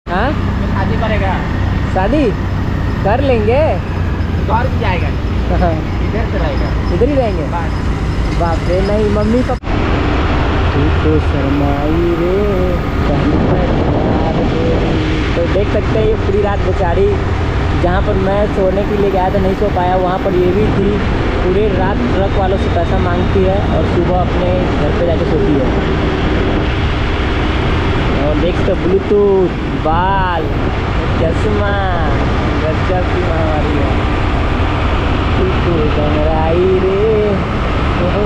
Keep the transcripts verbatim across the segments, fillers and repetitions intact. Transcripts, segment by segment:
हाँ शादी करेगा? शादी कर लेंगे। घर भी जाएगा? हाँ इधर से रहेगा? इधर ही रहेंगे। बाप रे नहीं मम्मी पापा तू तो शर्माई रे पहली बार रे। तो देख सकते हैं ये पूरी रात बेचारी जहाँ पर मैं सोने के लिए गया था नहीं सो पाया, वहाँ पर ये भी थी पूरे रात ट्रक वालों से पैसा मांगती है और सुबह अपने घर पे जाके सोती है। और देख सकते ब्लूटूथ बाल चश्मा गजब की महामारी है। तू तो गंगराई रे ओहो।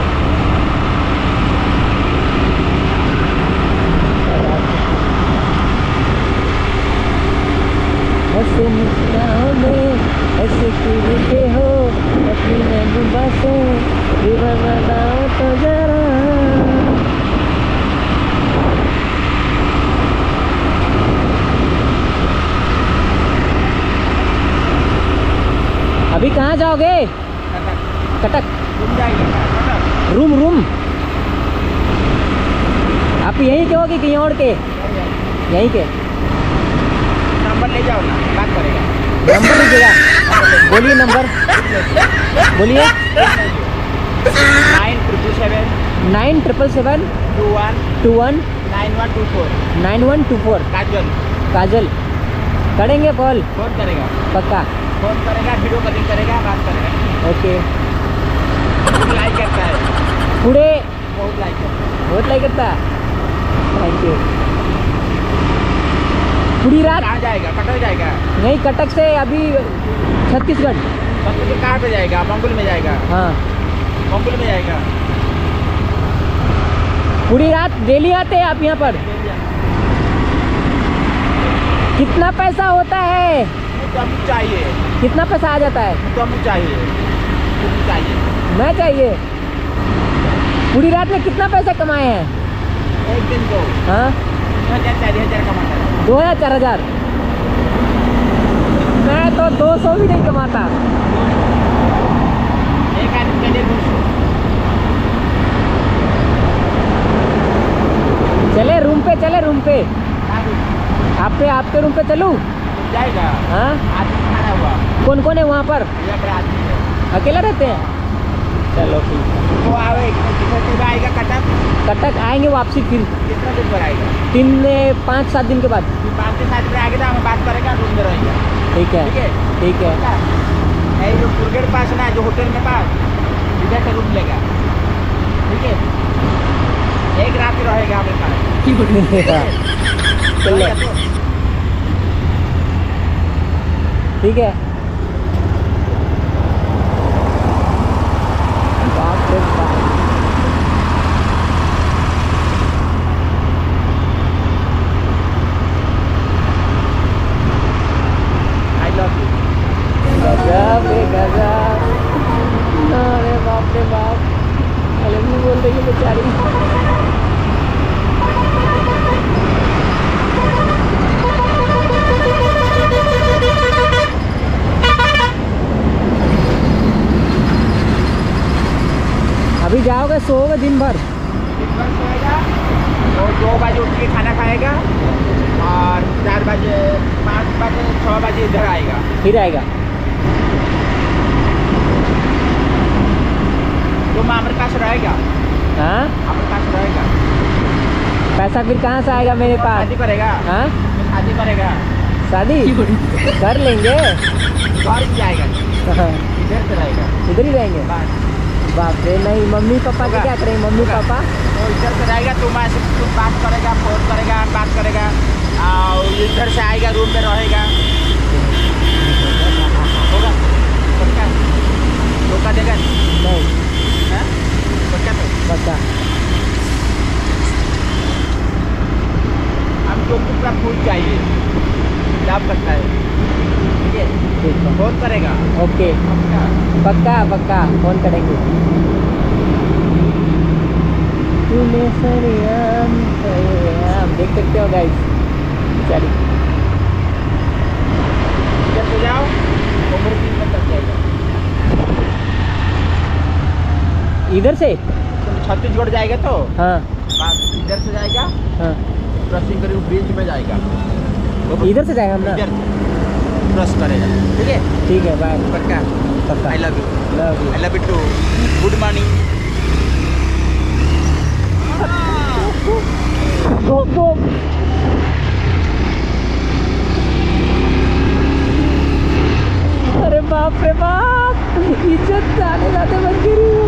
ऐसे मुस्काओ में ऐसे क्यों हो अपनी महबूबा से रिवर बताओ तो जरा। अभी कहाँ जाओगे? कटक रूम जाएगा? रूम रूम आप यहीं के हो कि कहीं और के? यहीं के। नंबर ले जाओ ना, बात करेगा। नंबर लीजिएगा, बोलिए नंबर बोलिए। Nine triple seven nine triple seven two one two one nine one two four nine one two four. Kajal Kajal करेंगे कॉल? फोन करेगा? पक्का फोन करेगा, वीडियो कॉलिंग करेगा, बात करेगा। ओके। लाइक करता है पूरे बहुत लाइक करता है। बहुत लाइक करता है। Thank you. पूरी रात कहाँ जाएगा? कटक जाएगा? नहीं कटक से अभी छत्तीसगढ़। छत्तीसगढ़ कहाँ पे जाएगा? मंगुल में जाएगा? हाँ मंगुल में जाएगा। पूरी रात डेली आते हैं आप यहाँ पर? कितना पैसा होता है? तुम चाहिए कितना पैसा आ जाता है? तुम चाहिए तुम चाहिए मैं चाहिए। पूरी रात में कितना पैसा कमाए हैं? एक दिन को हाँ हजार चार हजार कमाता है। दो हजार चार हजार। मैं तो दो सौ भी नहीं कमाता। एक आदमी के लिए दो सौ। चले रूम पे चले रूम पे आप पे आपके रूम पे चलूँ? जाएगा? हाँ आदमी खाना हुआ कौन कौन है वहाँ पर? ये बड़ा आदमी है। अकेला रहते हैं? चलो ठीक है। वो आवे कितना आएगा कटक? कटक आएंगे वापसी फिर कितना दिन पर आएगा? तीन पाँच सात दिन के बाद। फिर पाँच से सात दिन आएगा तो हमें बात करेगा, रूम में रहेगा। ठीक है ठीक है ठीक है। है जो कुरगेट पास ना जो होटल में पास इधर से रूम लेगा। ठीक है एक रात ही रहेगा हमें पास। चलिए ठीक है। बाप रे बाप। I love you. गजब रे गजब। अरे बाप रे बाप अरे भी बोल रही है बेचारी। अभी जाओगे सोओगे दिन भर? दिन भर सोएगा तो दो बजे उठ के खाना खाएगा और चार बजे पाँच बजे छः बजे इधर आएगा। फिर आएगा? तुम हमारे पास रहेगा? हाँ हमारे पास रहेगा। पैसा फिर कहाँ से आएगा मेरे पास? शादी करेगा? हाँ शादी करेगा? शादी कर लेंगे। घर भी जाएगा? हाँ इधर से रहेगा? इधर ही रहेंगे। बस बाप रे नहीं मम्मी पापा के क्या करेंगे? मम्मी पापा तो इधर से रहेगा, तुम ऐसे तुम बात करेगा, फोन करेगा, बात करेगा और इधर से आएगा, रूम में रहेगा। होगा पक्का? धोखा देगा नहीं? हाँ? पक्का तो पक्का। हम तो पूरा फूल चाहिए, लाभ करता है। ठीक है ठीक है फोन करेगा? ओके पक्का पक्का पक्का फोन करेंगे। तूने सरेआम सरेआम देख सकते हो गाइस बेचारी। इधर से जाओ उम्र तीन बजे तक जाएगा। इधर से? तुम छत्तीसगढ़ जाएगा तो हाँ बस इधर से जाएगा, हाँ क्रॉसिंग करीब ब्रिज में जाएगा। इधर से जाएंगे हम ना? इधर क्रॉस करेगा, ठीक है? ठीक है, बाय। पक्का? पक्का। I love you. Love you. I love you too. Good morning. Go go. अरे बाप रे बाप, इज्जत जाने जाते बच गई।